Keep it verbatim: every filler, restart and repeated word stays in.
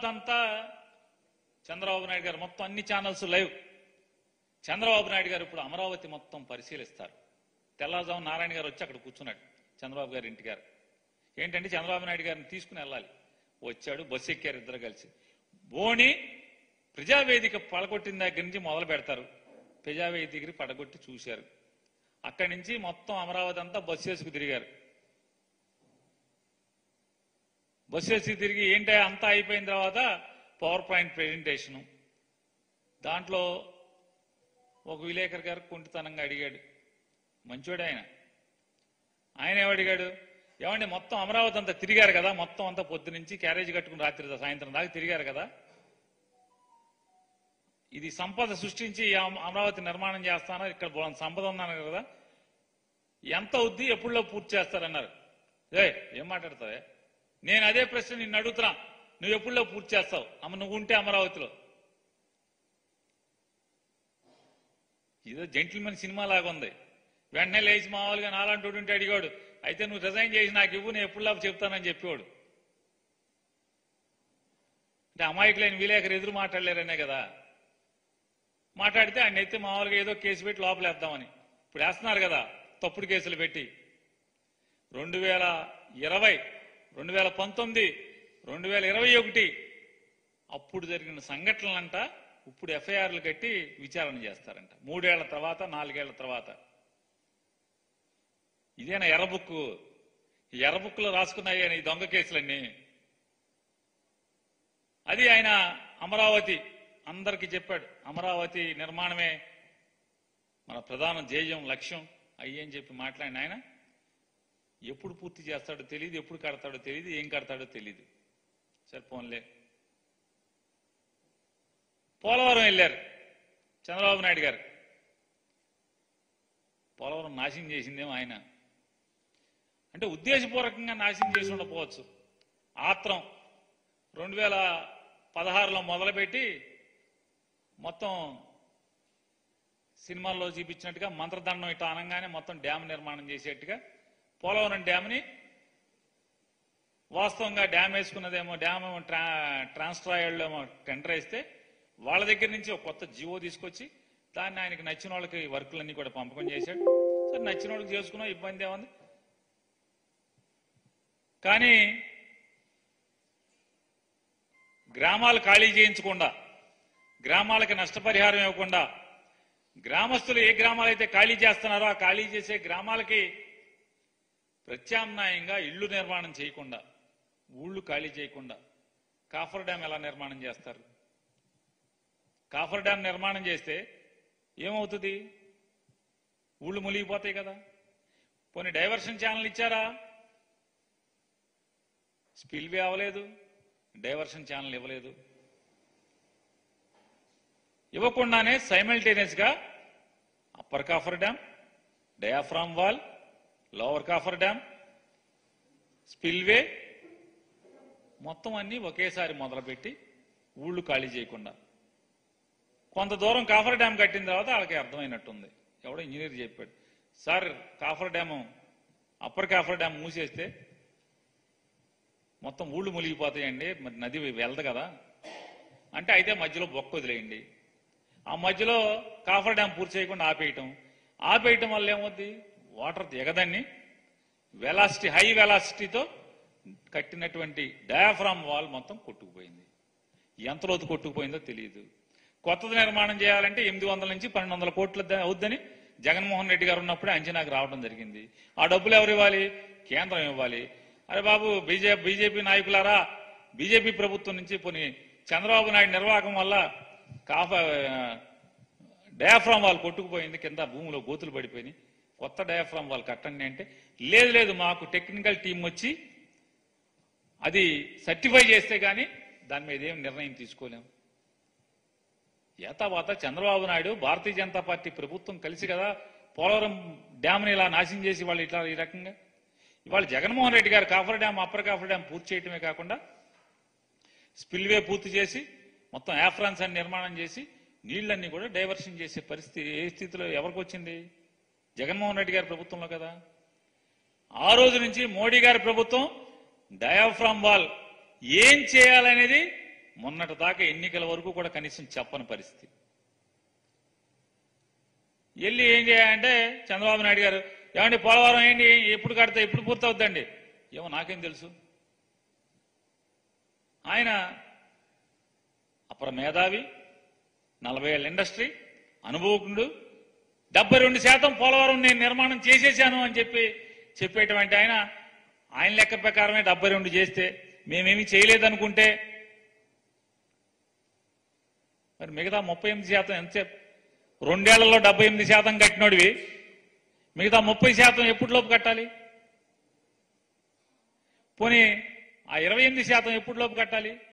అమరావతి అంతా చంద్రబాబు నాయుడు గారు మొత్తం అన్ని ఛానల్స్ లైవ్. చంద్రబాబు నాయుడు గారు ఇప్పుడు అమరావతి మొత్తం పరిశీలిస్తారు. తెల్లవారుజాము నారాయణ గారు వచ్చి అక్కడ కూర్చున్నాడు చంద్రబాబు గారి ఇంటి గారు. ఏంటంటే చంద్రబాబు నాయుడు గారిని తీసుకుని వెళ్ళాలి. వచ్చాడు, బస్సు ఎక్కారు ఇద్దరు కలిసి. బోని ప్రజావేదిక పడగొట్టిన దగ్గర నుంచి మొదలు పెడతారు. ప్రజావేదికని పడగొట్టి చూశారు. అక్కడి నుంచి మొత్తం అమరావతి అంతా బస్సు వేసుకు తిరిగారు. బస్సు వేసుకు తిరిగి ఏంటో అంతా అయిపోయిన తర్వాత పవర్ పాయింట్ ప్రెజెంటేషను. దాంట్లో ఒక విలేకరు గారు కుంటితనంగా అడిగాడు. మంచోడు ఆయన. ఆయన ఏమడిగాడు, ఏమండి మొత్తం అమరావతి అంతా తిరిగారు కదా, మొత్తం అంతా పొద్దు నుంచి క్యారేజ్ కట్టుకుని రాత్రి సాయంత్రం దాకా తిరిగారు కదా, ఇది సంపద సృష్టించి అమరావతి నిర్మాణం చేస్తాను, ఇక్కడ సంపద ఉన్నాను కదా, ఎంత అవుద్ది, ఎప్పుడులో పూర్తి చేస్తారన్నారు. ఏ ఏం మాట్లాడతావే, నేను అదే ప్రశ్న నిన్ను అడుగుతున్నా, నువ్వు ఎప్పుడులో పూర్తి చేస్తావు అమ్మ, నువ్వు ఉంటే అమరావతిలో? ఇదో జెంటిల్మెన్ సినిమా లాగా ఉంది. వెంటనే లేచి మామూలుగా నాలాంటి ఉంటే అడిగాడు, అయితే నువ్వు రిజైన్ చేసి నాకు ఇవ్వు, నేను ఎప్పుడులా చెప్తానని చెప్పేవాడు. అంటే అమాయకులైన విలేకరు ఎదురు మాట్లాడలేరనే కదా. మాట్లాడితే ఆయన అయితే మామూలుగా ఏదో కేసు పెట్టి లోపలేద్దామని. ఇప్పుడు వేస్తున్నారు కదా తప్పుడు కేసులు పెట్టి. రెండు వేల ఇరవై రెండు వేల పంతొమ్మిది రెండు వేల ఇరవై ఒకటి అప్పుడు జరిగిన సంఘటనలంట ఇప్పుడు ఎఫ్ఐఆర్లు కట్టి విచారణ చేస్తారంట. మూడేళ్ల తర్వాత, నాలుగేళ్ల తర్వాత. ఇదేనా ఎర్రబుక్కు? ఈ ఎర్రబుక్కులో రాసుకున్నాయి ఈ దొంగ కేసులన్నీ. అది ఆయన అమరావతి అందరికీ చెప్పాడు. అమరావతి నిర్మాణమే మన ప్రధాన ధ్యేయం, లక్ష్యం అయ్యని చెప్పి మాట్లాడిన ఆయన ఎప్పుడు పూర్తి చేస్తాడో తెలియదు, ఎప్పుడు కడతాడో తెలియదు, ఏం కడతాడో తెలియదు. సరే పోన్లే. పోలవరం వెళ్ళారు చంద్రబాబు నాయుడు గారు. పోలవరం నాశనం చేసిందేమో ఆయన. అంటే ఉద్దేశపూర్వకంగా నాశనం చేసి ఉండకపోవచ్చు. ఆత్రం రెండు వేల పదహారులో మొదలుపెట్టి మొత్తం సినిమాల్లో చూపించినట్టుగా మంత్రదండం ఇట్లా అనగానే మొత్తం డ్యామ్ నిర్మాణం చేసేట్టుగా పోలవరం డ్యామ్ని వాస్తవంగా డ్యామ్ వేసుకున్నదేమో, డ్యామ్ ట్రా ట్రాన్స్ట్రాయల్లో ఏమో టెండర్ వేస్తే వాళ్ళ దగ్గర నుంచి ఒక కొత్త జీవో తీసుకొచ్చి దాన్ని ఆయనకి నచ్చిన వాళ్ళకి వర్కులన్నీ కూడా పంపకం చేశాడు. సరే నచ్చిన వాళ్ళకి చేసుకున్నా ఇబ్బంది ఏముంది. కానీ గ్రామాలు ఖాళీ చేయించకుండా, గ్రామాలకి నష్టపరిహారం ఇవ్వకుండా, గ్రామస్తులు ఏ గ్రామాలైతే ఖాళీ చేస్తున్నారో ఆ ఖాళీ చేసే గ్రామాలకి ప్రత్యామ్నాయంగా ఇళ్లు నిర్మాణం చేయకుండా, ఊళ్ళు ఖాళీ చేయకుండా కాఫర్ డ్యామ్ ఎలా నిర్మాణం చేస్తారు? కాఫర్ డ్యామ్ నిర్మాణం చేస్తే ఏమవుతుంది? ఊళ్ళు మునిగిపోతాయి కదా. పోనీ డైవర్షన్ ఛానల్ ఇచ్చారా? స్పిల్వే అవ్వలేదు, డైవర్షన్ ఛానల్ ఇవ్వలేదు. ఇవ్వకుండానే సైమల్టేనియస్ గా upper coffer dam, diaphragm wall, lower coffer dam, spillway మొత్తం అన్ని ఒకేసారి మొదలుపెట్టి ఊళ్ళు ఖాళీ చేయకుండా. కొంత దూరం కాఫర్ డ్యామ్ కట్టిన తర్వాత వాళ్ళకి అర్థమైనట్టుంది. ఎవడో ఇంజనీర్ చెప్పాడు, sir coffer dam upper coffer dam మూసేస్తే మొత్తం ఊళ్ళు మునిగిపోతాయండి, మరి నది వెళ్దు కదా అంటే, అయితే మధ్యలో బొక్క వదిలేయండి. ఆ మధ్యలో కాఫర్ డ్యామ్ పూర్తి చేయకుండా ఆపేయటం. ఆపేయటం వల్ల ఏమవుద్ది? వాటర్ దిగదాన్ని వెలాసిటీ, హై వెలాసిటీతో కట్టినటువంటి డయాఫ్రామ్ వాల్ మొత్తం కొట్టుకుపోయింది. ఎంత లోతు కొట్టుకుపోయిందో తెలియదు. కొత్తది నిర్మాణం చేయాలంటే ఎనిమిది వందల నుంచి పన్నెండు వందల కోట్లు అవుద్దని జగన్మోహన్ రెడ్డి గారు ఉన్నప్పుడే అంచనాకు రావడం జరిగింది. ఆ డబ్బులు ఎవరు ఇవ్వాలి? కేంద్రం ఇవ్వాలి. అరే బాబు, బీజేపీ బీజేపీ నాయకులారా, బీజేపీ ప్రభుత్వం నుంచి పోనీ చంద్రబాబు నాయుడు నిర్వాహకం వల్ల కాఫ డయాఫ్రామ్ వాల్ కొట్టుకుపోయింది, కింద భూమిలో గోతులు పడిపోయినాయి, కొత్త డయాఫ్రామ్ వాల్ కట్టండి అంటే, లేదు లేదు మాకు టెక్నికల్ టీం వచ్చి అది సర్టిఫై చేస్తే గానీ దాని మీద ఏం నిర్ణయం తీసుకోలేము. ఏతావాత చంద్రబాబు నాయుడు, భారతీయ జనతా పార్టీ ప్రభుత్వం కలిసి కదా పోలవరం డ్యామ్ని ఇలా నాశనం చేసి వాళ్ళు ఇట్లా ఈ రకంగా. ఇవాళ Jaganmohan Reddy garu coffer dam, upper coffer dam పూర్తి చేయటమే కాకుండా స్పిల్వే పూర్తి చేసి మొత్తం యాఫ్రాన్స్ అని నిర్మాణం చేసి నీళ్లన్నీ కూడా డైవర్షన్ చేసే పరిస్థితి ఏ స్థితిలో ఎవరికి వచ్చింది? జగన్మోహన్ రెడ్డి గారి ప్రభుత్వంలో కదా. ఆ రోజు నుంచి మోడీ గారి ప్రభుత్వం డయాఫ్రామ్ వాల్ ఏం చేయాలనేది మొన్నటి దాకా ఎన్నికల వరకు కూడా కనీసం చెప్పని పరిస్థితి. వెళ్ళి ఏం చేయాలంటే చంద్రబాబు నాయుడు గారు ఏమండి పోలవరం ఏంటి ఎప్పుడు కడితే ఎప్పుడు పూర్తవుద్దండి, ఏమో నాకేం తెలుసు. ఆయన అపర మేధావి, నలభై ఏళ్ళ ఇండస్ట్రీ అనుభవకుడు, డెబ్బై రెండు శాతం పోలవరం నేను నిర్మాణం చేసేశాను అని చెప్పి చెప్పేటువంటి ఆయన ఆయన లెక్క ప్రకారమే డెబ్బై రెండు చేస్తే మేమేమీ చేయలేదనుకుంటే మరి మిగతా ముప్పై ఎనిమిది శాతం ఎంతసేపు? రెండేళ్లలో డెబ్బై ఎనిమిది శాతం కట్టినోడివి మిగతా ముప్పై శాతం ఎప్పటిలోపు కట్టాలి? పోనీ ఆ ఇరవై ఎనిమిది శాతం ఎప్పటిలోపు కట్టాలి?